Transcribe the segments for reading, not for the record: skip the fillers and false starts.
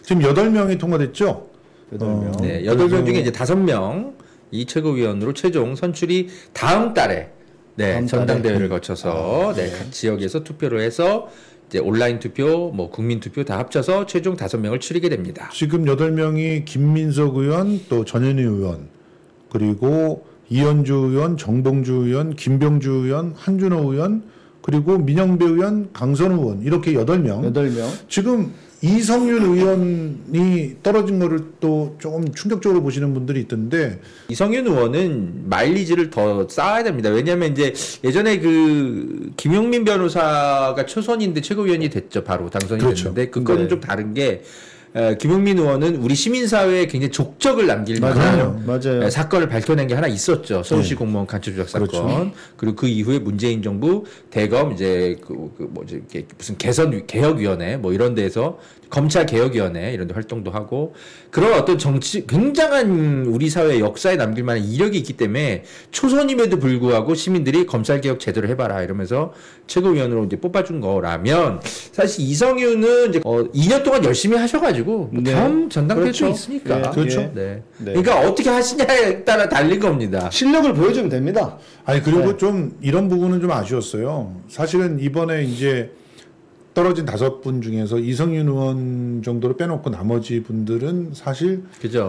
지금 8명이 통과됐죠? 8명. 네, 8명 중에 이제 5명 이 최고위원으로 최종 선출이 다음 달에 전당대회를 거쳐서 각 지역에서 투표를 해서 이제 온라인 투표, 뭐 국민 투표 다 합쳐서 최종 5명을 추리게 됩니다. 지금 8명이 김민석 의원, 또 전현희 의원, 그리고 이현주 의원, 정봉주 의원, 김병주 의원, 한준호 의원, 그리고 민영배 의원, 강선우 의원 이렇게 8명. 지금 이성윤 의원이 떨어진 거를 또 조금 충격적으로 보시는 분들이 있던데, 이성윤 의원은 마일리지를 더 쌓아야 됩니다. 왜냐하면 이제 예전에 그 김용민 변호사가 초선인데 최고위원이 됐죠. 바로 당선이 됐는데 그거는 좀 다른 게 김용민 의원은 우리 시민사회에 굉장히 족적을 남길 만한 사건을 밝혀낸 게 하나 있었죠. 서울시 공무원 간첩 조작 사건. 그리고 그 이후에 문재인 정부 대검 이제 무슨 개혁위원회 뭐 이런 데서 검찰개혁위원회 이런 데 활동도 하고 그런 어떤 굉장한 우리 사회 역사에 남길 만한 이력이 있기 때문에 초선임에도 불구하고 시민들이 검찰개혁 제대로 해봐라 이러면서 최고위원으로 이제 뽑아준 거라면 사실 이성윤은 이제 2년 동안 열심히 하셔가지고 다음 전당대회도 있으니까. 그러니까 어떻게 하시냐에 따라 달린 겁니다. 실력을 보여주면 됩니다. 아니 그리고 좀 이런 부분은 좀 아쉬웠어요. 사실은 이번에 이제 떨어진 5분 중에서 이성윤 의원 정도로 빼놓고 나머지 분들은 사실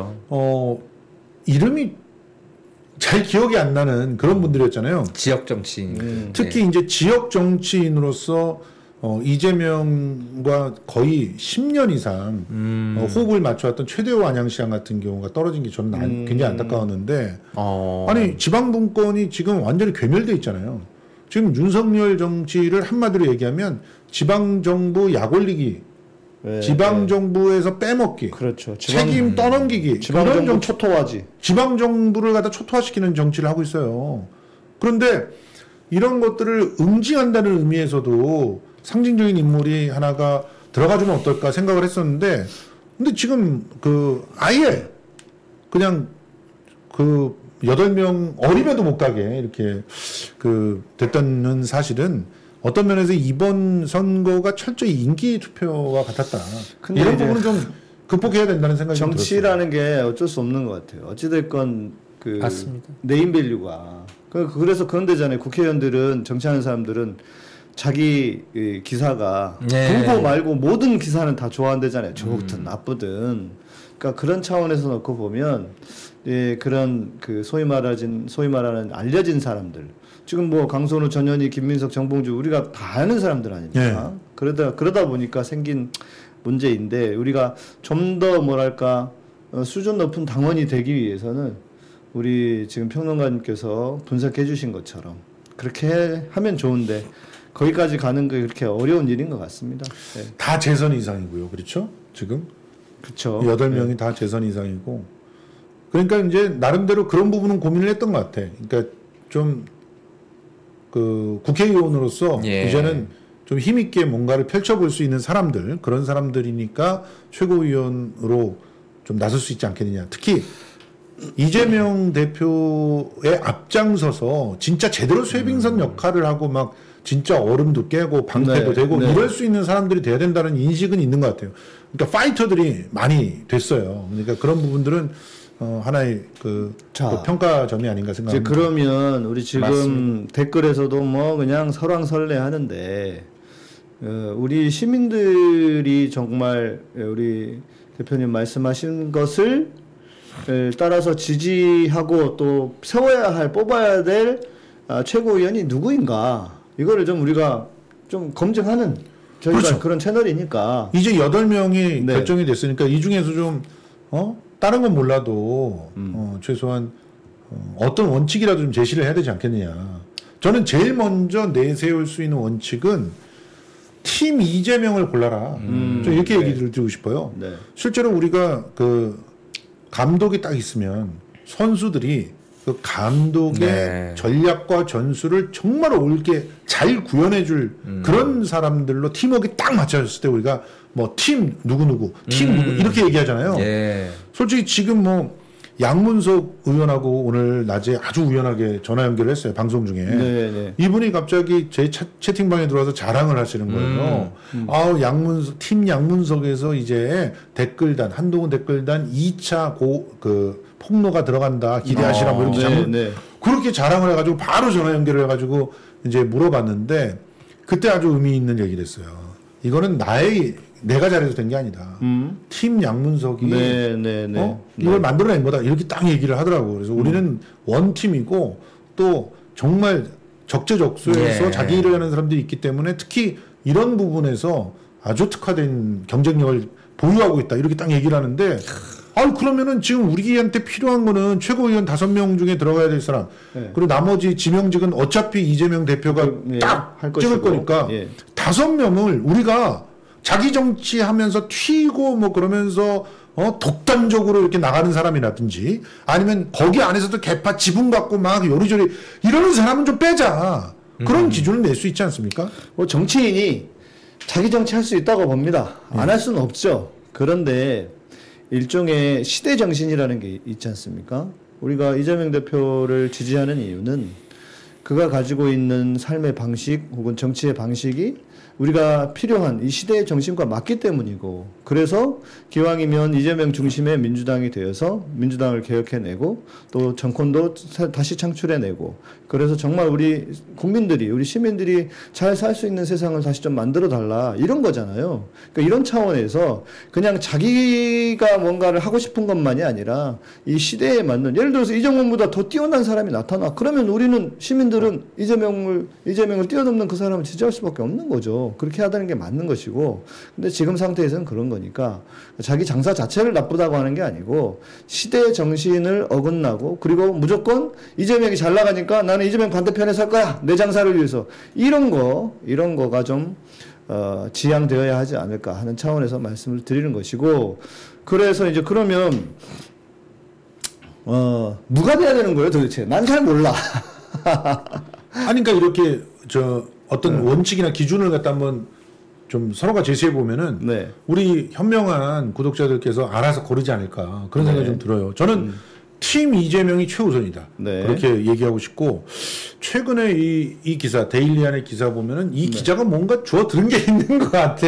이름이 잘 기억이 안 나는 그런 분들이었잖아요. 지역 정치인. 특히 이제 지역 정치인으로서 이재명과 거의 10년 이상 호흡을 맞춰왔던 최대호 안양시장 같은 경우가 떨어진 게 저는 굉장히 안타까웠는데 아니 지방분권이 지금 완전히 괴멸돼 있잖아요. 지금 윤석열 정치를 한마디로 얘기하면 지방정부 약올리기, 지방정부에서 빼먹기, 책임 떠넘기기, 지방정부 초토화지. 지방정부를 갖다 초토화시키는 정치를 하고 있어요. 그런데 이런 것들을 응징한다는 의미에서도 상징적인 인물이 하나가 들어가주면 어떨까 생각을 했었는데, 근데 지금 아예 그냥 8명 어림에도 못 가게 이렇게 됐다는 사실은 어떤 면에서 이번 선거가 철저히 인기 투표와 같았다. 이런 부분은 좀 극복해야 된다는 생각이 정치라는 게 어쩔 수 없는 것 같아요. 어찌됐건 맞습니다. 네임밸류가 그래서 그런 데잖아요. 국회의원들은 정치하는 사람들은 자기 기사가 불고 말고 모든 기사는 다 좋아한대잖아요. 좋든 나쁘든. 그러니까 그런 차원에서 놓고 보면 그런 소위 말하는 알려진 사람들, 지금 뭐 강선우, 전현희, 김민석, 정봉주 우리가 다 아는 사람들 아닙니까? 그러다 보니까 생긴 문제인데, 우리가 좀 더 뭐랄까 수준 높은 당원이 되기 위해서는 우리 지금 평론가님께서 분석해 주신 것처럼 그렇게 하면 좋은데 거기까지 가는 게 그렇게 어려운 일인 것 같습니다. 다 재선 이상이고요. 그렇죠? 지금? 그렇죠. 8명이 다 재선 이상이고. 그러니까 이제 나름대로 그런 부분은 고민을 했던 것 같아. 그러니까 좀 국회의원으로서 이제는 좀 힘있게 뭔가를 펼쳐볼 수 있는 사람들, 그런 사람들이니까 최고위원으로 좀 나설 수 있지 않겠느냐. 특히 이재명 대표의 앞장서서 진짜 제대로 쇄빙선 역할을 하고 막 진짜 얼음도 깨고 방패도 되고 이럴 수 있는 사람들이 돼야 된다는 인식은 있는 것 같아요. 그러니까 파이터들이 많이 됐어요. 그러니까 그런 부분들은 하나의 평가점이 아닌가 생각합니다. 그러면 우리 지금 맞습니다. 댓글에서도 뭐 그냥 설왕설래 하는데 우리 시민들이 정말 우리 대표님 말씀하신 것을 따라서 지지하고 또 뽑아야 될 최고위원이 누구인가, 이거를 좀 우리가 좀 검증하는 저희가 그런 채널이니까. 이제 8명이 결정이 됐으니까 이 중에서 좀 다른 건 몰라도 최소한 어떤 원칙이라도 좀 제시를 해야 되지 않겠느냐. 저는 제일 먼저 내세울 수 있는 원칙은 팀 이재명을 골라라. 좀 이렇게 얘기를 드리고 싶어요. 실제로 우리가 감독이 딱 있으면 선수들이 그 감독의 전략과 전술을 정말 옳게 잘 구현해줄 그런 사람들로 팀워크가 딱 맞춰졌을 때 우리가 뭐 팀 누구 팀 누구 이렇게 얘기하잖아요. 솔직히 지금 뭐 양문석 의원하고 오늘 낮에 아주 우연하게 전화 연결을 했어요. 방송 중에. 네네. 이분이 갑자기 제 채팅방에 들어와서 자랑을 하시는 거예요. 팀 양문석에서 이제 댓글단, 한동훈 댓글단 2차 폭로가 들어간다. 기대하시라고 이렇게 그렇게 자랑을 해가지고 바로 전화 연결을 해가지고 이제 물어봤는데 그때 아주 의미 있는 얘기를 했어요. 이거는 내가 잘해서 된 게 아니다. 팀 양문석이 이걸 만들어낸 거다. 이렇게 딱 얘기를 하더라고요. 그래서 우리는 원팀이고 또 정말 적재적소에서 자기 일을 하는 사람들이 있기 때문에 특히 이런 부분에서 아주 특화된 경쟁력을 보유하고 있다. 이렇게 딱 얘기를 하는데 그러면은 지금 우리한테 필요한 거는 최고위원 5명 중에 들어가야 될 사람. 그리고 나머지 지명직은 어차피 이재명 대표가 딱 찍을 거니까 5명을 우리가 자기 정치하면서 튀고 뭐 그러면서 독단적으로 이렇게 나가는 사람이라든지 아니면 거기 안에서도 개파 지분 갖고 막 요리조리 이러는 사람은 좀 빼자. 그런 기준을 낼 수 있지 않습니까? 정치인이 자기 정치할 수 있다고 봅니다. 안 할 수는 없죠. 그런데 일종의 시대 정신이라는 게 있지 않습니까? 우리가 이재명 대표를 지지하는 이유는 그가 가지고 있는 삶의 방식 혹은 정치의 방식이 우리가 필요한 이 시대의 정신과 맞기 때문이고 그래서 기왕이면 이재명 중심의 민주당이 되어서 민주당을 개혁해내고 또 정권도 다시 창출해내고 그래서 정말 우리 국민들이 우리 시민들이 잘 살 수 있는 세상을 다시 좀 만들어달라 이런 거잖아요. 그러니까 이런 차원에서 그냥 자기가 뭔가를 하고 싶은 것만이 아니라 이 시대에 맞는 예를 들어서 이정만보다 더 뛰어난 사람이 나타나 그러면 우리는 시민들은 이재명을 뛰어넘는 그 사람을 지지할 수밖에 없는 거죠. 그렇게 하다는 게 맞는 것이고 근데 지금 상태에서는 그런 거니까 자기 장사 자체를 나쁘다고 하는 게 아니고 시대의 정신을 어긋나고 그리고 무조건 이재명이 잘 나가니까 나는 이재명 반대편에 설 거야 내 장사를 위해서 이런 거가 좀 지양되어야 하지 않을까 하는 차원에서 말씀을 드리는 것이고 그래서 이제 그러면 누가 돼야 되는 거예요 도대체 난 잘 몰라. 아니 그러니까 이렇게 어떤 원칙이나 기준을 갖다 한번 좀 서로가 제시해 보면은 우리 현명한 구독자들께서 알아서 고르지 않을까 그런 생각이 좀 들어요. 저는 팀 이재명이 최우선이다. 그렇게 얘기하고 싶고 최근에 이 기사 데일리안의 기사 보면은 이 기자가 뭔가 주워 들은 게 있는 것 같아.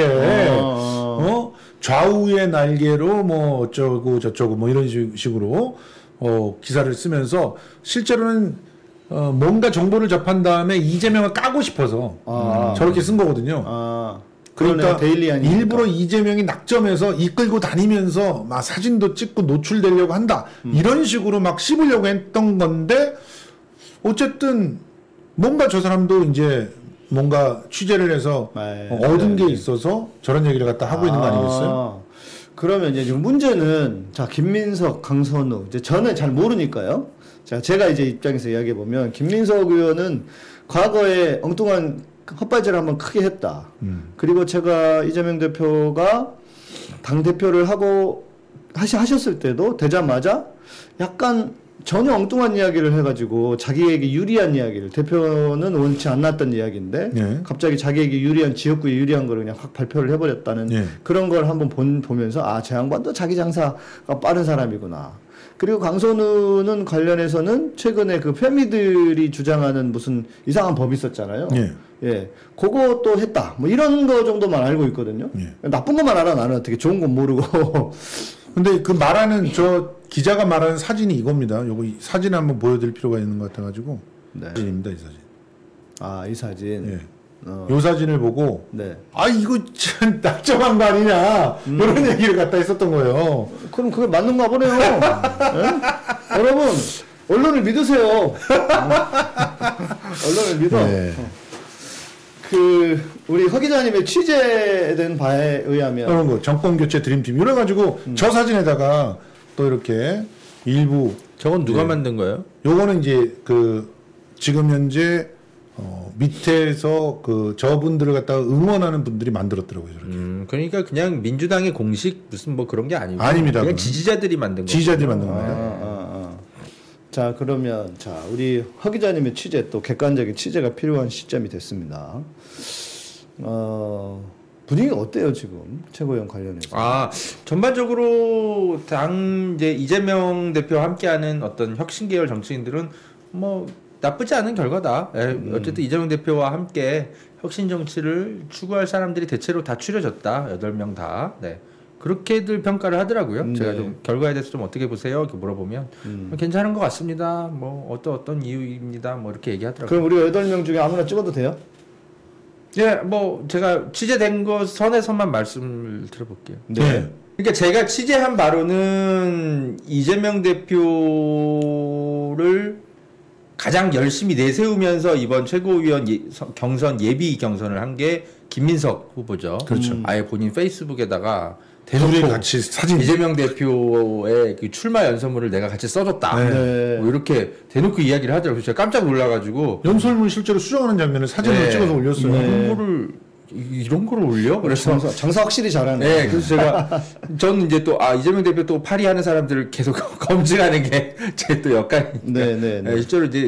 좌우의 날개로 뭐 어쩌고 저쩌고 뭐 이런 식으로 기사를 쓰면서 실제로는 뭔가 정보를 접한 다음에 이재명을 까고 싶어서 저렇게 쓴 거거든요. 그러니까 일부러 이재명이 낙점해서 이끌고 다니면서 막 사진도 찍고 노출되려고 한다. 이런 식으로 막 씹으려고 했던 건데 어쨌든 뭔가 저 사람도 이제 뭔가 취재를 해서 얻은 게 있어서 저런 얘기를 갖다 하고 있는 거 아니겠어요? 그러면 이제 문제는 자 김민석, 강선우 이제 저는 잘 모르니까요. 제가 이제 입장에서 이야기해 보면 김민석 의원은 과거에 엉뚱한 헛발질을 한번 크게 했다. 그리고 제가 이재명 대표가 당 대표를 하고 하셨을 때도 되자마자 약간 전혀 엉뚱한 이야기를 해가지고 자기에게 유리한 이야기를 대표는 원치 않았던 이야기인데 갑자기 자기에게 유리한 지역구에 유리한 거를 그냥 확 발표를 해버렸다는 그런 걸 한번 보면서 저 양반도 자기 장사가 빠른 사람이구나. 그리고 강선우는 관련해서는 최근에 그 페미들이 주장하는 무슨 이상한 법이 있었잖아요. 그것도 했다. 뭐 이런 거 정도만 알고 있거든요. 나쁜 것만 알아 나는 어떻게 좋은 건 모르고. 근데 그 말하는 저 기자가 말하는 사진이 이겁니다. 요거 사진 한번 보여드릴 필요가 있는 것 같아가지고. 사진입니다 이 사진. 이 사진. 요 사진을 보고 이거 참 낙점한 거 아니냐 이런 얘기를 갖다 했었던 거예요. 그럼 그게 맞는가 보네요. 여러분 언론을 믿으세요. 언론을 믿어. 우리 허 기자님의 취재된 바에 의하면 그런 거 정권 교체 드림팀 이래가지고 저 사진에다가 또 이렇게 일부 저건 누가 만든 거예요? 요거는 이제 지금 현재 밑에서 저분들을 갖다가 응원하는 분들이 만들었더라고요. 저렇게. 그러니까 그냥 민주당의 공식 무슨 뭐 그런 게 아니고 아닙니다. 그냥 지지자들이 만든 거예요. 지지자들이 만든 겁니다. 자 그러면 우리 허 기자님의 취재 또 객관적인 취재가 필요한 시점이 됐습니다. 분위기가 어때요 지금 최고위원 관련해서? 전반적으로 당 이제 이재명 대표와 함께하는 어떤 혁신 계열 정치인들은 뭐 나쁘지 않은 결과다. 어쨌든 이재명 대표와 함께 혁신 정치를 추구할 사람들이 대체로 다 추려졌다. 8명 다. 네. 그렇게들 평가를 하더라고요. 네. 제가 좀 결과에 대해서 좀 어떻게 보세요? 이렇게 물어보면 괜찮은 것 같습니다. 뭐 어떤 이유입니다. 뭐 이렇게 얘기하더라고요. 그럼 우리가 8명 중에 아무나 찍어도 돼요? 예, 뭐 제가 취재된 거 선에서만 말씀을 드려볼게요. 네. 그러니까 제가 취재한 바로는 이재명 대표를 가장 열심히 내세우면서 이번 최고위원 경선 예비 경선을 한 게 김민석 후보죠. 그렇죠. 아예 본인 페이스북에다가 둘이 대놓고 같이 사진 이재명 대표의 그 출마 연설문을 내가 같이 써줬다. 네. 뭐 이렇게 대놓고 이야기를 하더라고요. 제가 깜짝 놀라가지고 연설문 실제로 수정하는 장면을 사진으로 찍어서 올렸어요. 이런 거를 올려? 그래서 장사 확실히 잘하네. 네, 그래서 제가 저는 이제 또 이재명 대표 또 파리하는 사람들을 계속 검증하는 게 제 또 역할이니까. 네. 실제로 이제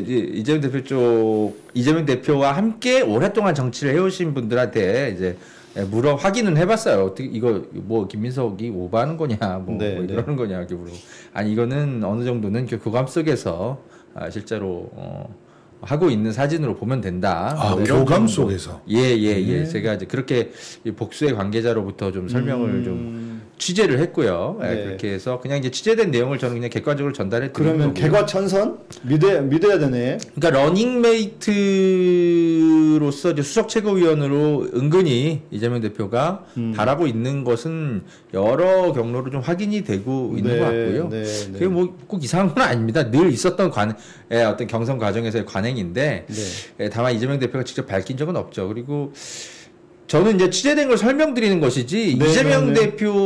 이재명 대표와 함께 오랫동안 정치를 해오신 분들한테 이제 확인은 해봤어요. 어떻게 이거 뭐 김민석이 오버하는 거냐, 뭐 이러는 거냐 이렇게 물어. 아니 이거는 어느 정도는 교감 속에서 실제로 하고 있는 사진으로 보면 된다. 뭐 교감 속에서. 예. 제가 이제 그렇게 복수의 관계자로부터 좀 설명을 좀 취재를 했고요. 네. 그렇게 해서 그냥 이제 취재된 내용을 저는 그냥 객관적으로 전달해 드린 그러면 개과천선 믿어야 되네. 그러니까 러닝메이트로서 이제 수석 최고위원으로 은근히 이재명 대표가 바라고 있는 것은 여러 경로로 좀 확인이 되고 있는 것 같고요. 그게 뭐 꼭 이상한 건 아닙니다. 늘 있었던 어떤 경선 과정에서의 관행인데 다만 이재명 대표가 직접 밝힌 적은 없죠. 그리고 저는 이제 취재된 걸 설명드리는 것이지 이재명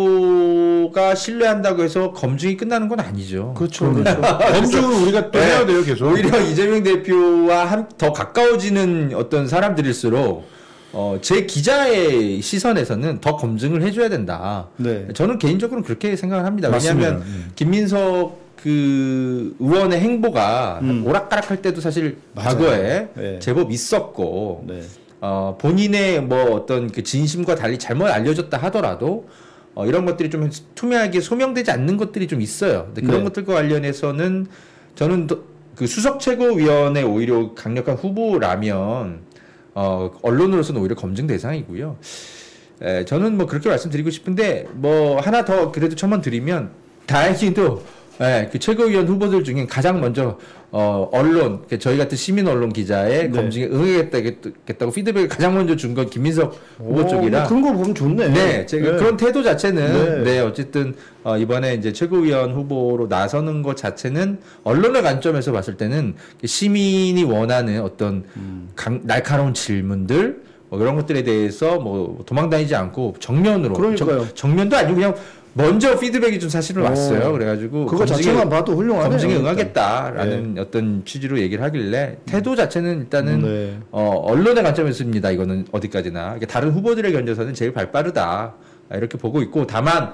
대표가 신뢰한다고 해서 검증이 끝나는 건 아니죠. 그렇죠. 검증은 우리가 또 해야 돼요, 계속. 오히려 이재명 대표와 더 가까워지는 어떤 사람들일수록 제 기자의 시선에서는 더 검증을 해줘야 된다. 저는 개인적으로 그렇게 생각을 합니다. 왜냐하면 김민석 그 의원의 행보가 오락가락할 때도 사실 과거에 제법 있었고. 본인의 뭐 어떤 그 진심과 달리 잘못 알려졌다 하더라도 이런 것들이 좀 투명하게 소명되지 않는 것들이 좀 있어요. 근데 그런 것들과 관련해서는 저는 그 수석 최고위원회 오히려 강력한 후보라면 언론으로서는 오히려 검증 대상이고요. 저는 뭐 그렇게 말씀드리고 싶은데 뭐 하나 더 그래도 첨언 드리면 다행히도 그 최고위원 후보들 중에 가장 먼저 언론, 저희 같은 시민 언론 기자의 검증에 응하겠다고 피드백을 가장 먼저 준 건 김민석 후보 쪽이라. 그런 거 보면 좋네. 제가 그런 태도 자체는 어쨌든 이번에 이제 최고위원 후보로 나서는 것 자체는 언론의 관점에서 봤을 때는 시민이 원하는 어떤 날카로운 질문들. 이런 것들에 대해서 뭐 도망다니지 않고 정면으로. 그러니까요. 정면도 아니고 그냥 먼저 피드백이 좀 사실은 왔어요. 그래가지고 그거 자체만 봐도 훌륭하네요. 검증에 응하겠다라는 어떤 취지로 얘기를 하길래 태도 자체는 일단은 언론의 관점에서입니다. 이거는 어디까지나 다른 후보들에 견뎌서는 제일 발빠르다 이렇게 보고 있고 다만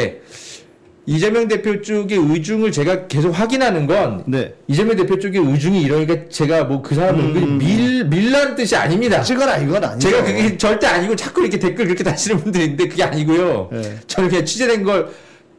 이재명 대표 쪽의 의중을 제가 계속 확인하는 건 이재명 대표 쪽의 의중이 이러니까 제가 뭐 그 사람을 밀라는 뜻이 아닙니다. 찍어라 이건 아니죠. 제가 그게 절대 아니고 자꾸 이렇게 댓글 그렇게 다시는 분들이 있는데 그게 아니고요. 저는 그냥 취재된 걸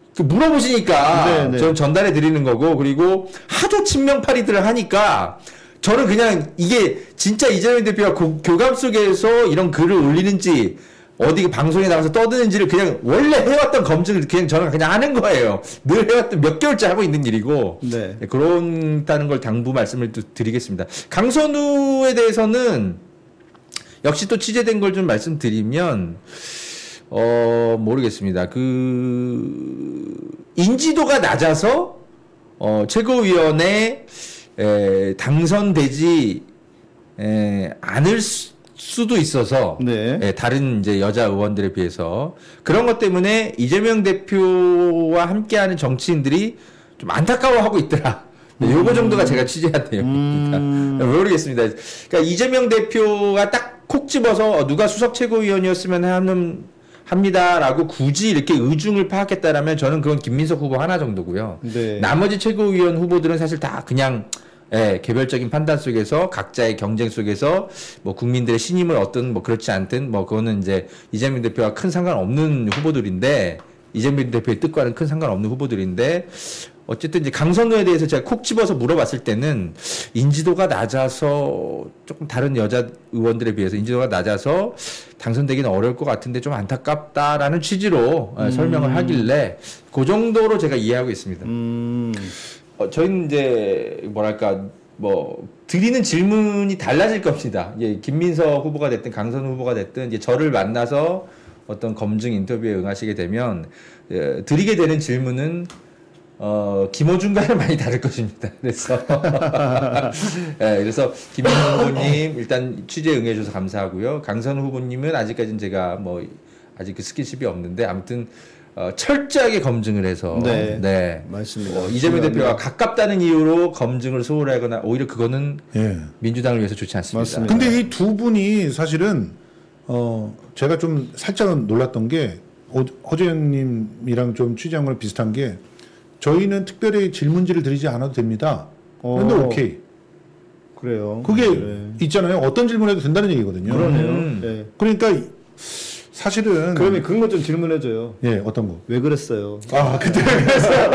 물어보시니까 저는 전달해 드리는 거고 그리고 하도 친명파리들을 하니까 저는 그냥 이게 진짜 이재명 대표가 교감 속에서 이런 글을 올리는지 어디 방송에 나가서 떠드는지를 그냥 원래 해왔던 검증을 저는 그냥 하는 거예요. 늘 해왔던 몇 개월째 하고 있는 일이고 그렇다는 걸 당부 말씀을 또 드리겠습니다. 강선우에 대해서는 역시 또 취재된 걸 좀 말씀드리면 모르겠습니다. 그 인지도가 낮아서 최고위원회 당선되지 않을 수도 있어서 다른 이제 여자 의원들에 비해서 그런 것 때문에 이재명 대표와 함께하는 정치인들이 좀 안타까워하고 있더라. 요거 정도가 제가 취재한 내용입니다. 모르겠습니다. 그러니까 이재명 대표가 딱 콕 집어서 누가 수석 최고위원이었으면 합니다라고 굳이 이렇게 의중을 파악했다라면 저는 그건 김민석 후보 하나 정도고요. 나머지 최고위원 후보들은 사실 다 그냥 예, 개별적인 판단 속에서 각자의 경쟁 속에서 뭐 국민들의 신임을 얻든 뭐 그렇지 않든 뭐 그거는 이제 이재명 대표와 큰 상관없는 후보들인데 이재명 대표의 뜻과는 큰 상관없는 후보들인데 어쨌든 이제 강선우에 대해서 제가 콕 집어서 물어봤을 때는 인지도가 낮아서 조금 다른 여자 의원들에 비해서 인지도가 낮아서 당선되기는 어려울 것 같은데 좀 안타깝다라는 취지로 설명을 하길래 그 정도로 제가 이해하고 있습니다. 저희는 이제 뭐랄까 뭐 드리는 질문이 달라질 겁니다. 예, 김민석 후보가 됐든 강선우 후보가 됐든 이제 저를 만나서 어떤 검증 인터뷰에 응하시게 되면 드리게 되는 질문은 김어준과는 많이 다를 것입니다. 그래서 그래서 김민석 후보님 일단 취재에 응해주셔서 감사하고요. 강선우 후보님은 아직까지는 제가 뭐 아직 그 스킨십이 없는데 아무튼. 철저하게 검증을 해서 네. 맞습니다. 이재명 대표와 가깝다는 이유로 검증을 소홀하거나 오히려 그거는 민주당을 위해서 좋지 않습니다. 맞습니다. 근데 이 두 분이 사실은 제가 좀 살짝은 놀랐던 게 허재현님이랑 좀 취재한 거랑 비슷한 게 저희는 특별히 질문지를 드리지 않아도 됩니다. 그런데 오케이. 그래요. 그게 있잖아요. 어떤 질문해도 된다는 얘기거든요. 그러네요. 네. 그러니까 사실은 그러면 그런 것 좀 질문해줘요. 예, 어떤 거? 왜 그랬어요? 아, 그때 왜 그랬어요?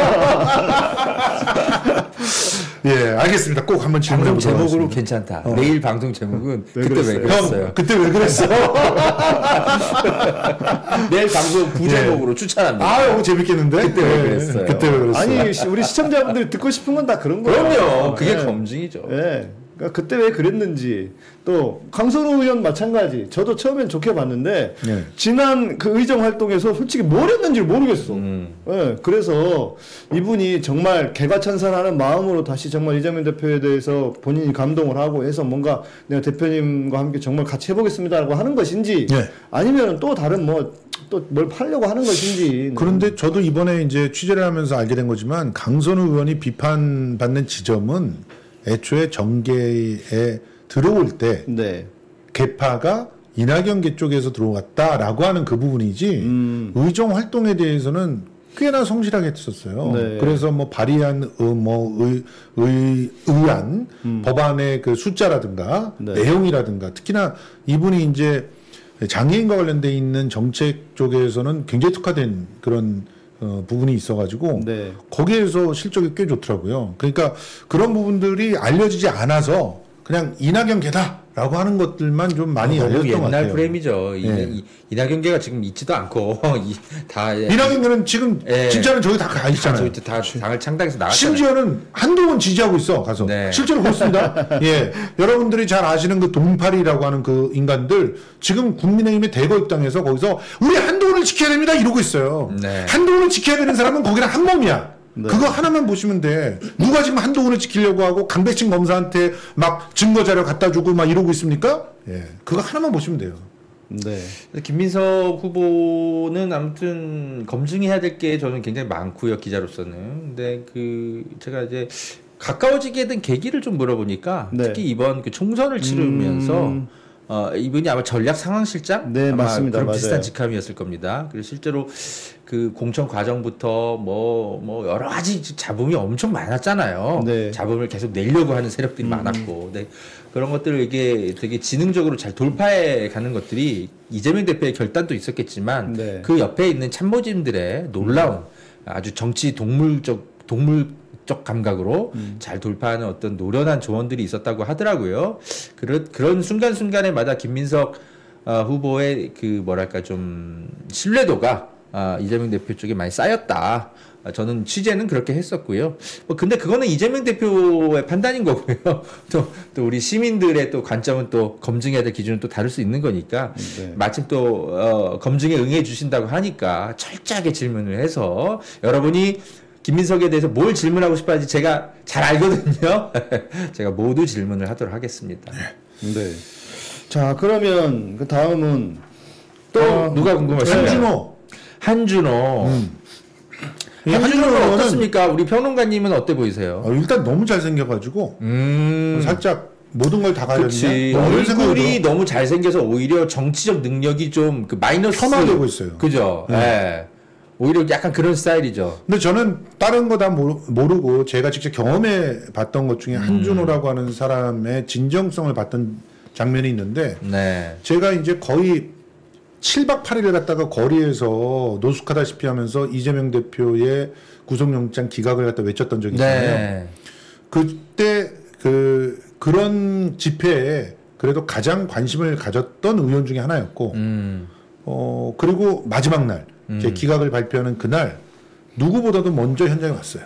예, 알겠습니다. 꼭 한번 질문해 보도록 제목으로 하겠습니다. 괜찮다. 내일 방송 제목은 왜 그때 그랬어요? 왜 그랬어요? 형, 그때 왜 그랬어? 내일 방송 부제목으로 추천합니다. 아, 이거 재밌겠는데? 그때 왜 그랬어요? 그때 왜 그랬어요? 아니 우리 시청자분들이 듣고 싶은 건 다 그런 거예요. 그럼요. 그게 네. 검증이죠. 네. 그러니까 그때 왜 그랬는지 또 강선우 의원 마찬가지. 저도 처음엔 좋게 봤는데 네. 지난 그 의정 활동에서 솔직히 뭘 했는지 모르겠어. 네. 그래서 이분이 정말 개과천선하는 마음으로 다시 정말 이재명 대표에 대해서 본인이 감동을 하고 해서 뭔가 내가 대표님과 함께 정말 같이 해보겠습니다라고 하는 것인지 네. 아니면 또 다른 뭐 또 뭘 팔려고 하는 것인지. 그런데 저도 이번에 이제 취재를 하면서 알게 된 거지만 강선우 의원이 비판받는 지점은 애초에 정계에 들어올 때 네. 개파가 이낙연계 쪽에서 들어왔다라고 하는 그 부분이지 의정 활동에 대해서는 꽤나 성실하게 했었어요. 네. 그래서 뭐 발의한 의안 법안의 그 숫자라든가 네. 내용이라든가 특히나 이분이 이제 장애인과 관련돼 있는 정책 쪽에서는 굉장히 특화된 그런 부분이 있어가지고 네. 거기에서 실적이 꽤 좋더라고요. 그러니까 그런 부분들이 알려지지 않아서 그냥 이낙연계다라고 하는 것들만 좀 많이 알려졌던 것 같아요. 옛날 프레임이죠. 예. 이낙연계가 지금 있지도 않고 다 이낙연계는 지금 진짜는 저기 다 가 있잖아요. 저희 다 당을 창당해서 나갔잖아요. 심지어는 한동훈 지지하고 있어 가서 실제로 그렇습니다. 예, 여러분들이 잘 아시는 그 동팔이라고 하는 그 인간들 지금 국민의힘에 대거 입당해서 거기서 우리 한동훈을 지켜야 됩니다 이러고 있어요. 네. 한동훈을 지켜야 되는 사람은 거기랑 한 몸이야. 네. 그거 하나만 보시면 돼. 누가 지금 한동훈을 지키려고 하고 강백신 검사한테 막 증거 자료 갖다 주고 막 이러고 있습니까? 예, 그거 하나만 보시면 돼요. 네. 김민석 후보는 아무튼 검증해야 될 게 저는 굉장히 많고요, 기자로서는. 근데 그 제가 이제 가까워지게 된 계기를 좀 물어보니까 네. 특히 이번 그 총선을 치르면서 이분이 아마 전략 상황실장 네, 아마 맞습니다. 그런 맞아요. 비슷한 직함이었을 겁니다. 그리고 실제로 그 공천 과정부터 뭐 여러 가지 잡음이 엄청 많았잖아요. 네. 잡음을 계속 내려고 하는 세력들이 많았고, 네. 그런 것들을 이게 되게 지능적으로 잘 돌파해 가는 것들이 이재명 대표의 결단도 있었겠지만 네. 그 옆에 있는 참모진들의 놀라운 아주 정치 동물적 감각으로 잘 돌파하는 어떤 노련한 조언들이 있었다고 하더라고요. 그런 순간순간에마다 김민석 후보의 그 뭐랄까 좀 신뢰도가 이재명 대표 쪽에 많이 쌓였다. 저는 취재는 그렇게 했었고요. 근데 그거는 이재명 대표의 판단인 거고요. 또 우리 시민들의 또 관점은 또 검증해야 될 기준은 또 다를 수 있는 거니까 네. 마침 또 검증에 응해 주신다고 하니까 철저하게 질문을 해서 여러분이 김민석에 대해서 뭘 질문하고 싶어 하지 제가 잘 알거든요. 제가 모두 질문을 하도록 하겠습니다. 네. 자, 그러면 그 다음은 또 누가 궁금하신가요? 한준호. 한준호는 어떻습니까? 우리 평론가님은 어때 보이세요? 일단 너무 잘생겨가지고 살짝 모든 걸 다 가졌네. 얼굴이 너무 잘생겨서 오히려 정치적 능력이 좀 그 마이너스 폄하되고 있어요. 그죠? 네. 오히려 약간 그런 스타일이죠. 근데 저는 다른 거 다 모르고 제가 직접 경험해 봤던 것 중에 한준호라고 하는 사람의 진정성을 봤던 장면이 있는데 네. 제가 이제 거의 7박 8일을 갔다가 거리에서 노숙하다시피 하면서 이재명 대표의 구속영장 기각을 갖다 외쳤던 적이 있잖아요. 네. 그때 그런 집회에 그래도 가장 관심을 가졌던 의원 중에 하나였고 그리고 마지막 날 제 기각을 발표하는 그날 누구보다도 먼저 현장에 왔어요.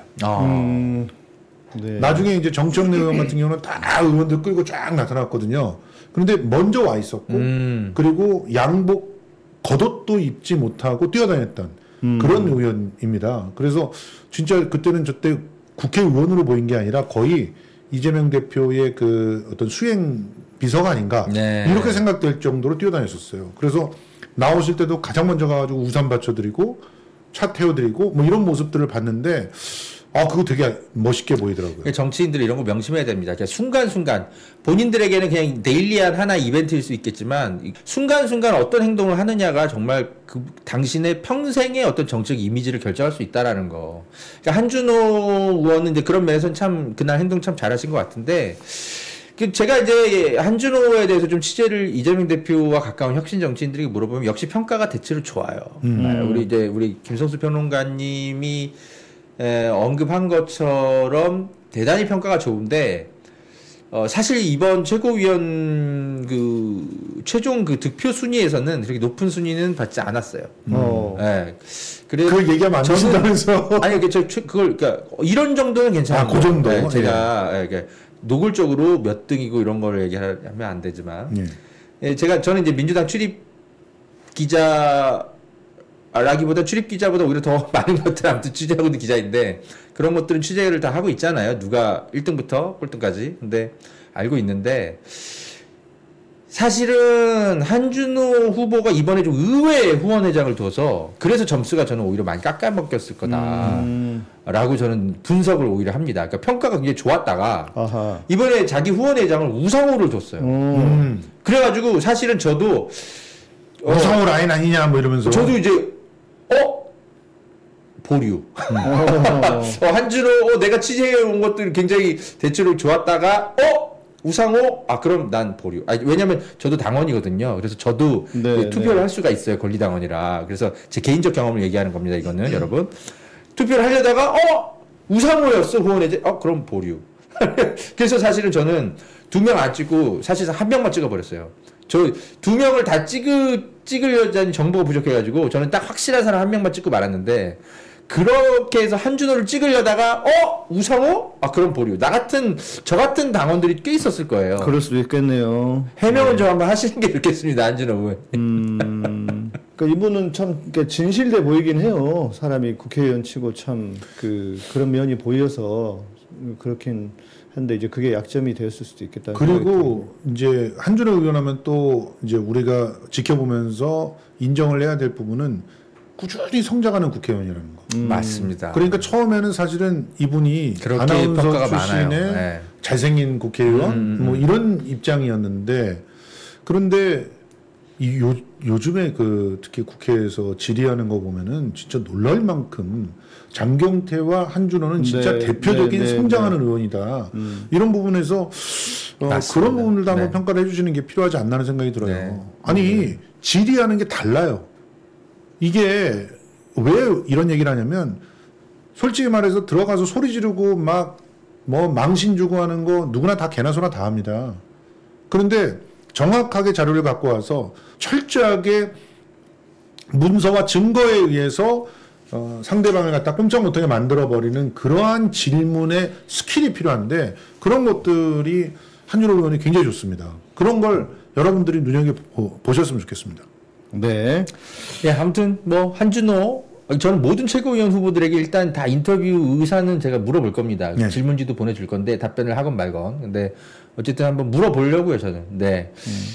네. 나중에 이제 정청래 의원 같은 경우는 다 의원들 끌고 쫙 나타났거든요. 그런데 먼저 와 있었고 그리고 양복 겉옷도 입지 못하고 뛰어다녔던 그런 의원입니다. 그래서 진짜 그때는 저때 국회의원으로 보인 게 아니라 거의 이재명 대표의 그 어떤 수행 비서가 아닌가 네. 이렇게 생각될 정도로 뛰어다녔었어요. 그래서 나오실 때도 가장 먼저 가가지고 우산 받쳐드리고 차 태워드리고 뭐 이런 모습들을 봤는데 그거 되게 멋있게 보이더라고요. 정치인들이 이런 거 명심해야 됩니다. 그냥 순간순간 본인들에게는 그냥 데일리한 하나 이벤트일 수 있겠지만 순간순간 어떤 행동을 하느냐가 정말 그 당신의 평생의 어떤 정책 이미지를 결정할 수 있다라는 거. 그러니까 한준호 의원은 이제 그런 면에서는 참 그날 행동 참 잘하신 것 같은데 제가 이제 한준호에 대해서 좀 취재를 이재명 대표와 가까운 혁신 정치인들에게 물어보면 역시 평가가 대체로 좋아요. 우리 김성수 평론가님이 언급한 것처럼 대단히 평가가 좋은데 사실 이번 최고위원 그 최종 그 득표 순위에서는 그렇게 높은 순위는 받지 않았어요. 네. 그래서 그걸 얘기하면 안 되신다면서? 아니 그걸 그러니까 이런 정도는 괜찮아요. 그 정도. 네, 제가 노골적으로 몇 등이고 이런 걸 얘기하면 안 되지만 저는 이제 민주당 출입 기자라기보다 출입 기자보다 오히려 더 많은 것들 아무튼 취재하고 있는 기자인데 그런 것들은 취재를 다 하고 있잖아요. 누가 1등부터 꼴등까지. 근데 알고 있는데 사실은 한준호 후보가 이번에 좀 의외의 후원회장을 둬서 그래서 점수가 저는 오히려 많이 깎아먹혔을 거다라고 저는 분석을 오히려 합니다. 그러니까 평가가 굉장히 좋았다가 이번에 자기 후원회장을 우상호를 뒀어요. 그래가지고 사실은 저도 우상호 라인 아니냐 뭐 이러면서 저도 이제 보류 한준호 내가 취재해온 것들이 굉장히 대체로 좋았다가 우상호? 그럼 난 보류. 왜냐면 저도 당원이거든요. 그래서 저도 투표를 할 수가 있어요. 권리당원이라. 그래서 제 개인적 경험을 얘기하는 겁니다. 이거는 여러분. 투표를 하려다가 우상호였어. 후원회제. 그럼 보류. 그래서 사실은 저는 2명 안 찍고 사실상 1명만 찍어버렸어요. 저 2명을 다 찍으려자니 정보가 부족해가지고 저는 딱 확실한 사람 1명만 찍고 말았는데 그렇게 해서 한준호를 찍으려다가 우상호? 그럼 보류. 저 같은 당원들이 꽤 있었을 거예요. 그럴 수도 있겠네요. 해명은 좀 한번 하시는 게 좋겠습니다. 한준호 의원. 그러니까 이분은 참 진실돼 보이긴 해요. 사람이 국회의원 치고 참 그런 면이 보여서 그렇긴 한데 이제 그게 약점이 되었을 수도 있겠다. 그리고 이제 한준호 의원 하면 또 이제 우리가 지켜보면서 인정을 해야 될 부분은 꾸준히 성장하는 국회의원이라는 거. 맞습니다. 그러니까 처음에는 사실은 이분이 아나운서 출신의 잘생긴 국회의원 뭐 이런 입장이었는데 그런데 요즘에 특히 국회에서 질의하는 거 보면은 진짜 놀랄 만큼 장경태와 한준호는 진짜 대표적인 성장하는 의원이다. 이런 부분에서 그런 부분들도 한번 평가를 해주시는 게 필요하지 않나는 생각이 들어요. 아니 질의하는 게 달라요. 이게 왜 이런 얘기를 하냐면 솔직히 말해서 들어가서 소리 지르고 막 뭐 망신 주고 하는 거 누구나 다 개나 소나 다 합니다. 그런데 정확하게 자료를 갖고 와서 철저하게 문서와 증거에 의해서 상대방을 갖다 꼼짝 못하게 만들어버리는 그러한 질문의 스킬이 필요한데 그런 것들이 한준호 의원이 굉장히 좋습니다. 그런 걸 여러분들이 눈여겨보셨으면 좋겠습니다. 네. 아무튼 한준호 저는 모든 최고위원 후보들에게 일단 다 인터뷰 의사는 제가 물어볼 겁니다. 질문지도 보내줄 건데 답변을 하건 말건. 근데 어쨌든 한번 물어보려고요 저는. 네.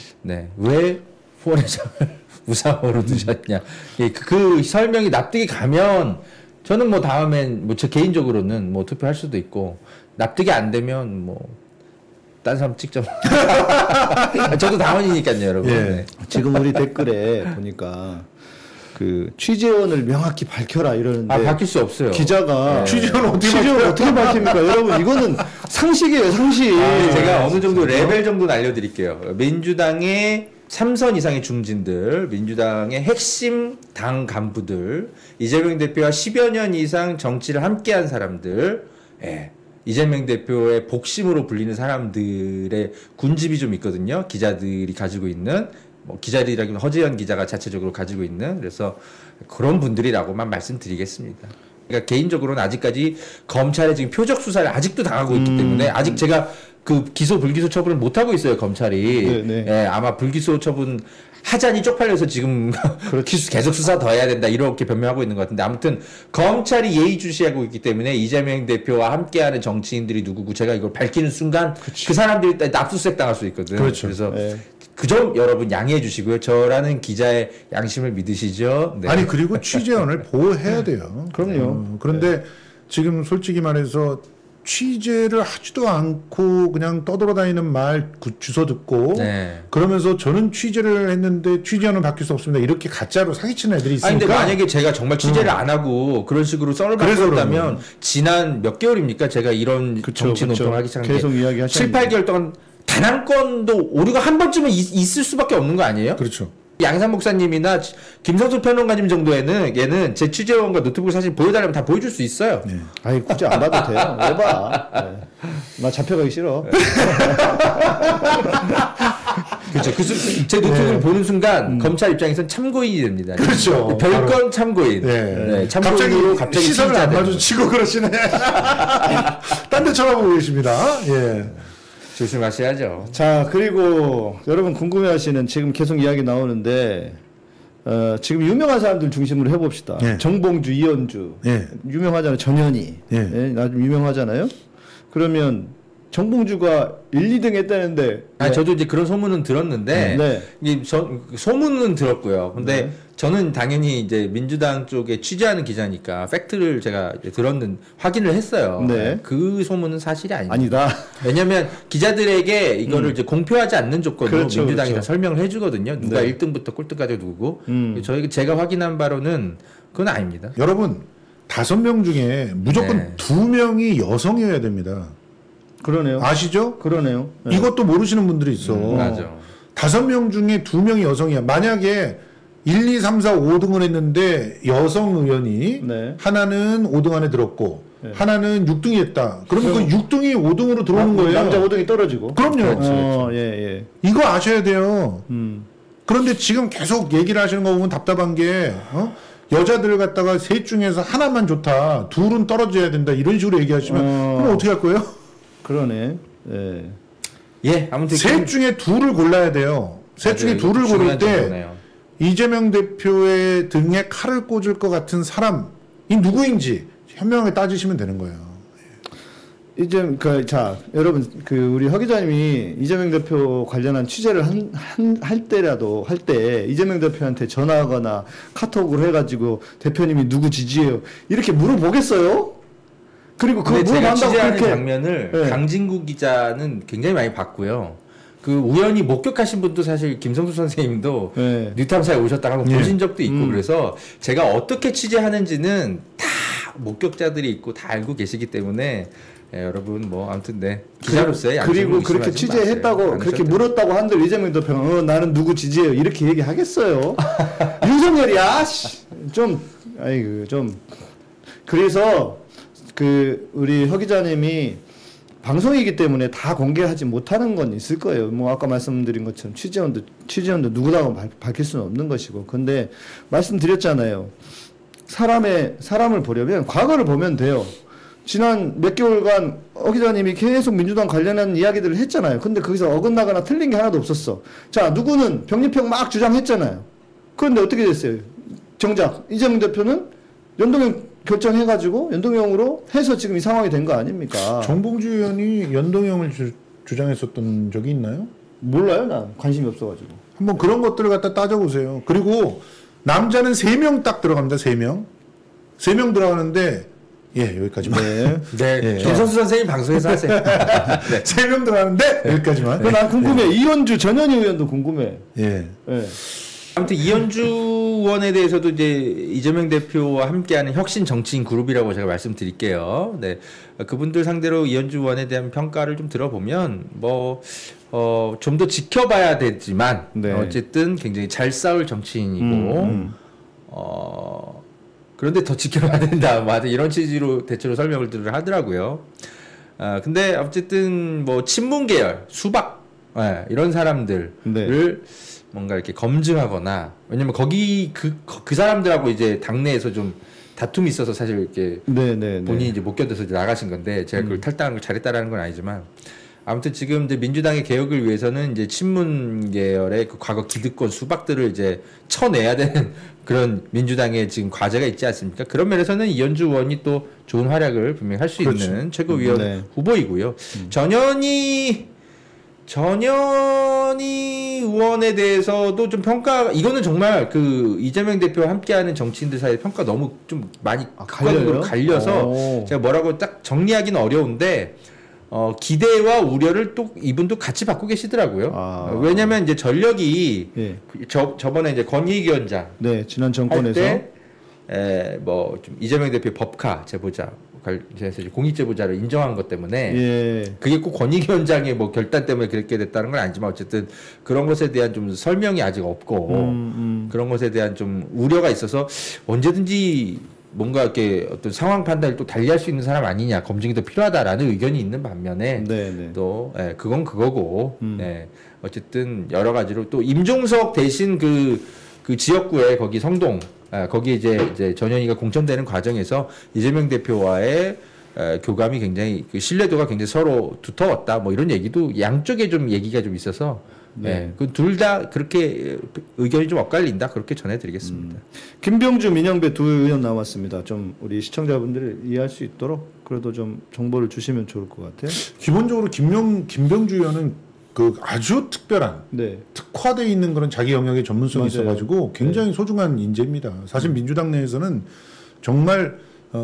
왜 후원회장을 우상호로 두셨냐. 그 설명이 납득이 가면 저는 다음엔 저 개인적으로는 투표할 수도 있고 납득이 안 되면 딴 사람 찍자. 저도 당원이니까요, 여러분. 지금 우리 댓글에 보니까 그 취재원을 명확히 밝혀라 이러는데 밝힐 수 없어요. 기자가 취재원 어떻게 밝힙니까? 여러분 이거는 상식이에요, 상식. 제가 어느 정도 레벨 정도는 알려드릴게요. 민주당의 3선 이상의 중진들, 민주당의 핵심 당 간부들, 이재명 대표와 10여 년 이상 정치를 함께한 사람들, 이재명 대표의 복심으로 불리는 사람들의 군집이 좀 있거든요. 기자들이 가지고 있는, 뭐 기자들이라기보다 허재현 기자가 자체적으로 가지고 있는, 그래서 그런 분들이라고만 말씀드리겠습니다. 그러니까 개인적으로는 아직까지 검찰의 지금 표적 수사를 아직도 당하고 있기 때문에 아직 제가 그 기소 불기소 처분을 못 하고 있어요, 검찰이. 예, 아마 불기소 처분 하자니 쪽팔려서 지금 계속 수사 더 해야 된다 이렇게 변명하고 있는 것 같은데, 아무튼 검찰이 예의주시하고 있기 때문에 이재명 대표와 함께하는 정치인들이 누구고 제가 이걸 밝히는 순간 그 사람들이 압수수색 당할 수 있거든. 그렇죠. 그래서 그 점 여러분 양해해 주시고요. 저라는 기자의 양심을 믿으시죠. 네. 아니 그리고 취재원을 보호해야 돼요. 그럼요. 그런데 지금 솔직히 말해서 취재를 하지도 않고 그냥 떠돌아다니는 말 주워 듣고 그러면서 저는 취재를 했는데 취재원은 바뀔 수 없습니다. 이렇게 가짜로 사기치는 애들이 있으니까. 근데 만약에 제가 정말 취재를 안 하고 그런 식으로 썰을 바꿨다면 지난 몇 개월입니까? 제가 이런 정치 논평을 하기 시작한 게 계속 이야기하셨는데 7, 8개월 동안 단 한 건도 오류가 한 번쯤은 있을 수밖에 없는 거 아니에요? 그렇죠. 양산 목사님이나 김성수 평론가님 정도에는 얘는 제 취재원과 노트북 사진 보여달라면 다 보여줄 수 있어요. 아니 굳이 안 봐도 돼요. 왜 봐? 나 잡혀가기 싫어. 그렇죠. 제 노트북을 보는 순간 검찰 입장에선 참고인이 됩니다. 그렇죠. 별건 참고인. 참고인으로 갑자기 시선을 안 마주치고 그러시네. 딴 데 쳐다보고 계십니다. 조심하셔야죠. 자, 그리고 여러분 궁금해하시는, 지금 계속 이야기 나오는데 지금 유명한 사람들 중심으로 해봅시다. 정봉주, 이현주, 유명하잖아요. 전현희, 나 좀 유명하잖아요. 그러면 정봉주가 1, 2등 했다는데. 저도 이제 그런 소문은 들었는데, 소문은 들었고요. 근데 저는 당연히 이제 민주당 쪽에 취재하는 기자니까 팩트를 제가 확인을 했어요. 그 소문은 사실이 아니다. 왜냐면 기자들에게 이거를 이제 공표하지 않는 조건으로 민주당이 다 설명을 해주거든요. 누가 1등부터 꼴등까지 누구고. 제가 확인한 바로는 그건 아닙니다. 여러분, 5명 중에 무조건 2명이 여성이어야 됩니다. 그러네요. 아시죠? 그러네요. 이것도 모르시는 분들이 있어. 맞아. 5명 중에 2명이 여성이야. 만약에 1, 2, 3, 4, 5등을 했는데 여성 의원이 하나는 5등 안에 들었고 하나는 6등이 했다. 그러면 그 6등이 5등으로 들어오는 거예요. 남자 5등이 떨어지고. 그럼요. 이거 아셔야 돼요. 그런데 지금 계속 얘기를 하시는 거 보면 답답한 게 여자들 갖다가 셋 중에서 하나만 좋다. 둘은 떨어져야 된다. 이런 식으로 얘기하시면 그럼 어떻게 할 거예요? 그러네. 아무튼 셋 중에 둘을 골라야 돼요. 셋 중에 둘을 고를 때 이재명 대표의 등에 칼을 꽂을 것 같은 사람이 누구인지 현명하게 따지시면 되는 거예요. 여러분, 우리 허 기자님이 이재명 대표 관련한 취재를 할 때 이재명 대표한테 전화하거나 카톡으로 해가지고 대표님이 누구 지지해요 이렇게 물어보겠어요? 그리고 그거 제가 취재하는 장면을 강진구 기자는 굉장히 많이 봤고요. 그 우연히 목격하신 분도 사실 김성수 선생님도 뉴탐사에 오셨다가 한번 보신 적도 있고 그래서 제가 어떻게 취재하는지는 다 목격자들이 있고 다 알고 계시기 때문에 여러분 아무튼 기자로서의 양심을 그리고 그렇게 취재했다고 그렇게 물었다고 한들 이재명 대표가 나는 누구 지지해요 이렇게 얘기하겠어요. 윤석열이야 좀 그래서 우리 허 기자님이 방송이기 때문에 다 공개하지 못하는 건 있을 거예요. 아까 말씀드린 것처럼 취재원도 누구라고 밝힐 수는 없는 것이고. 근데 말씀드렸잖아요. 사람을 보려면 과거를 보면 돼요. 지난 몇 개월간 허 기자님이 계속 민주당 관련한 이야기들을 했잖아요. 근데 거기서 어긋나거나 틀린 게 하나도 없었어. 자, 누구는 병립형 막 주장했잖아요. 그런데 어떻게 됐어요? 정작 이재명 대표는 연동형 결정해가지고 연동형으로 해서 지금 이 상황이 된 거 아닙니까? 정봉주 의원이 연동형을 주장했었던 적이 있나요? 몰라요. 난 관심이 없어가지고. 한번 그런 것들을 갖다 따져보세요. 그리고 남자는 3명 딱 들어갑니다. 3명. 3명 들어가는데 여기까지만. 김성수 선생님 방송에서 하세요. 3명 들어가는데 여기까지만. 난 궁금해. 이현주 전현희 의원도 궁금해. 아무튼 이현주 의원에 대해서도 이제 이재명 대표와 함께하는 혁신 정치인 그룹이라고 제가 말씀드릴게요. 네, 그분들 상대로 이현주 의원에 대한 평가를 좀 들어보면 좀 더 지켜봐야 되지만 네. 어쨌든 굉장히 잘 싸울 정치인이고 그런데 더 지켜봐야 된다. 뭐 이런 취지로 대체로 설명을 하더라고요. 근데 어쨌든 뭐 친문 계열, 수박 이런 사람들을 네. 뭔가 이렇게 검증하거나 왜냐면 거기 그 사람들하고 이제 당내에서 좀 다툼이 있어서 사실 이렇게 본인이 이제 못 견뎌서 이제 나가신 건데 제가 그걸 탈당한 걸 잘했다라는 건 아니지만 아무튼 지금 이제 민주당의 개혁을 위해서는 이제 친문 계열의 그 과거 기득권 수박들을 이제 쳐내야 되는 그런 민주당의 지금 과제가 있지 않습니까? 그런 면에서는 이현주 의원이 또 좋은 활약을 분명히 할 수 그렇죠. 있는 최고위원 후보이고요. 전현희 의원에 대해서도 좀 이거는 정말 그 이재명 대표와 함께하는 정치인들 사이에 평가 너무 좀 많이 극단적으로 갈려서 제가 뭐라고 딱 정리하기는 어려운데 기대와 우려를 또 이분도 같이 받고 계시더라고요. 왜냐면 이제 전력이 저번에 이제 권익위 위원장 지난 정권에서 좀 이재명 대표 법카 제보자 관련해서 공익제보자를 인정한 것 때문에 그게 꼭 권익위원장의 뭐 결단 때문에 그렇게 됐다는 건 아니지만 어쨌든 그런 것에 대한 좀 설명이 아직 없고 그런 것에 대한 좀 우려가 있어서 언제든지 뭔가 이렇게 어떤 상황 판단을 또 달리할 수 있는 사람 아니냐 검증이 더 필요하다라는 의견이 있는 반면에 또 그건 그거고 어쨌든 여러 가지로 또 임종석 대신 그 지역구에 거기 성동 거기 이제 전현희가 공천되는 과정에서 이재명 대표와의 교감이 굉장히 그 신뢰도가 굉장히 서로 두터웠다 뭐 이런 얘기도 양쪽에 좀 얘기가 좀 있어서 그 둘 다 그렇게 의견이 좀 엇갈린다 그렇게 전해드리겠습니다. 김병주, 민영배 두 의원 나왔습니다. 좀 우리 시청자분들이 이해할 수 있도록 그래도 좀 정보를 주시면 좋을 것 같아요. 기본적으로 김병주 의원은 그 아주 특별한 특화되어 있는 그런 자기 영역의 전문성이 있어가지고 굉장히 소중한 인재입니다. 사실 민주당 내에서는 정말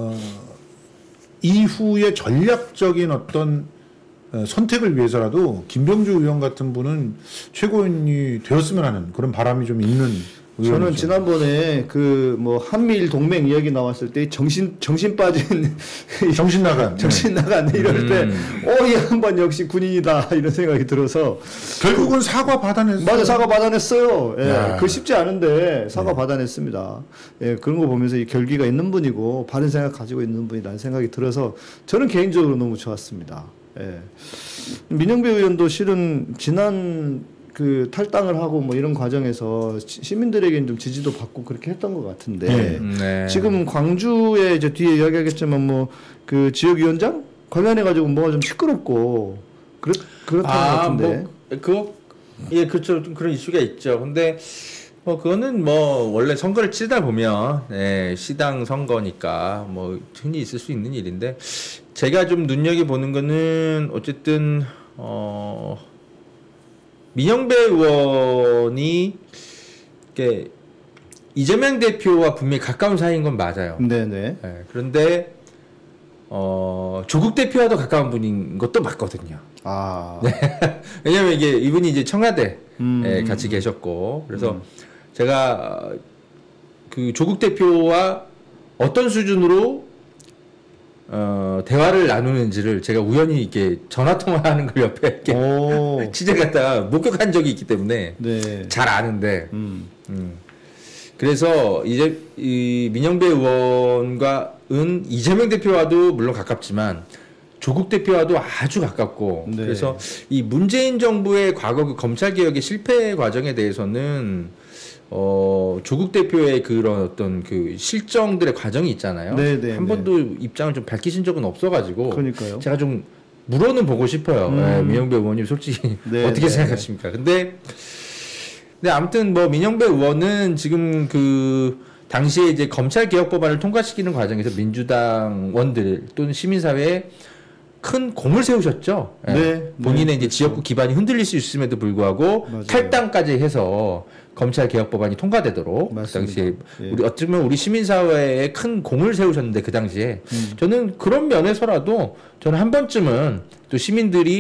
이후의 전략적인 어떤 선택을 위해서라도 김병주 의원 같은 분은 최고위원이 되었으면 하는 그런 바람이 좀 있는 의원이죠. 저는 지난번에 그 뭐 한미일 동맹 이야기 나왔을 때 정신 빠진 정신 나간 이럴 때 이 양반 역시 군인이다 이런 생각이 들어서 결국은 사과 받아냈어요. 맞아, 사과 받아냈어요. 그 쉽지 않은데 사과 받아냈습니다. 그런 거 보면서 이 결기가 있는 분이고 바른 생각 가지고 있는 분이라는 생각이 들어서 저는 개인적으로 너무 좋았습니다. 민영배 의원도 실은 지난 그 탈당을 하고 뭐 이런 과정에서 시민들에게는 좀 지지도 받고 그렇게 했던 것 같은데 지금 광주에 이제 뒤에 이야기하겠지만 뭐 그 지역위원장 관련해 가지고 뭐가 좀 시끄럽고 그렇다는 것 같은데 그렇죠. 좀 그런 이슈가 있죠. 근데 그거는 뭐 원래 선거를 치다 보면 시당 선거니까 뭐 흔히 있을 수 있는 일인데 제가 좀 눈여겨 보는 거는 어쨌든 민영배 의원이 이렇게 이재명 대표와 분명히 가까운 사이인 건 맞아요. 그런데 조국 대표와도 가까운 분인 것도 맞거든요. 왜냐면 이분이 이제 청와대에 같이 계셨고 그래서 제가 그 조국 대표와 어떤 수준으로 대화를 나누는지를 제가 우연히 이렇게 전화 통화하는 걸 옆에 이렇게 취재 갔다가 목격한 적이 있기 때문에 잘 아는데 그래서 이제 이 민영배 의원과는 이재명 대표와도 물론 가깝지만 조국 대표와도 아주 가깝고 그래서 이 문재인 정부의 과거 그 검찰 개혁의 실패 과정에 대해서는 조국 대표의 그런 어떤 그 실정들의 과정이 있잖아요. 한 번도 입장을 좀 밝히신 적은 없어가지고 그러니까요. 제가 좀 물어는 보고 싶어요. 민영배 의원님 솔직히 어떻게 생각하십니까? 근데 아무튼 뭐 민영배 의원은 지금 그 당시에 이제 검찰 개혁 법안을 통과시키는 과정에서 민주당원들 또는 시민사회에 큰 공을 세우셨죠. 본인의 이제 지역구 기반이 흔들릴 수 있음에도 불구하고 탈당까지 해서 검찰 개혁 법안이 통과되도록 그 당시에 우리 어쩌면 우리 시민사회에 큰 공을 세우셨는데 그 당시에 저는 그런 면에서라도 저는 한 번쯤은 또 시민들이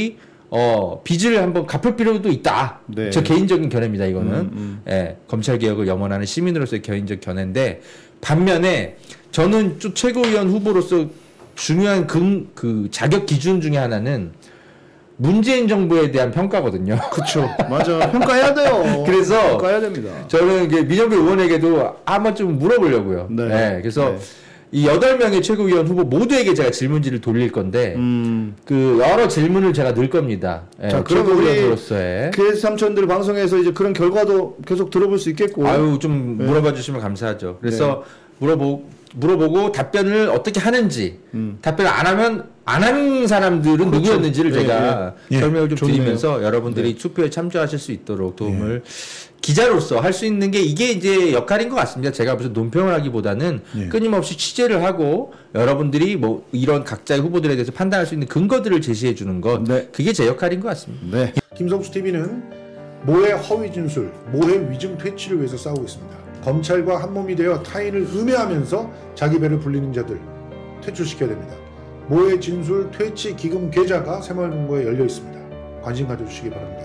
빚을 한번 갚을 필요도 있다. 네. 저 개인적인 견해입니다. 이거는 예, 검찰 개혁을 염원하는 시민으로서의 개인적 견해인데 반면에 저는 또 최고위원 후보로서 중요한 그 자격 기준 중에 하나는 문재인 정부에 대한 평가거든요. 그렇죠. 맞아. 평가해야 돼요. 그래서 평가해야 됩니다. 저는 이게 민영배 의원에게도 한번 좀 물어보려고요. 네. 네. 그래서 네. 이 8명의 최고위원 후보 모두에게 제가 질문지를 돌릴 건데 그 여러 질문을 제가 넣을 겁니다. 자, 그럼 최고위원으로서의 KS 삼촌들 방송에서 이제 그런 결과도 계속 들어볼 수 있겠고. 아유 좀 물어봐 주시면 감사하죠. 그래서 물어보고 답변을 어떻게 하는지 답변을 안 하면 안 하는 사람들은 그렇죠. 누구였는지를 제가 설명을 좀 좋네요. 드리면서 여러분들이 투표에 참조하실 수 있도록 도움을 기자로서 할 수 있는 게 이게 이제 역할인 것 같습니다. 제가 무슨 논평을 하기보다는 끊임없이 취재를 하고 여러분들이 뭐 이런 각자의 후보들에 대해서 판단할 수 있는 근거들을 제시해 주는 것 그게 제 역할인 것 같습니다. 네. 김성수 TV는 모해 허위 진술, 모해 위증 퇴치를 위해서 싸우고 있습니다. 검찰과 한몸이 되어 타인을 음해하면서 자기 배를 불리는 자들 퇴출시켜야 됩니다. 모해 진술 퇴치 기금 계좌가 새마을금고에 열려 있습니다. 관심 가져주시기 바랍니다.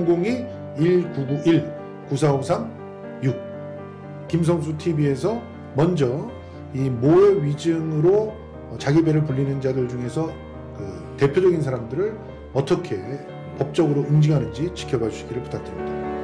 9002-1991-9453-6 김성수 TV에서 먼저 이 모해 위증으로 자기 배를 불리는 자들 중에서 그 대표적인 사람들을 어떻게 법적으로 응징하는지 지켜봐 주시기를 부탁드립니다.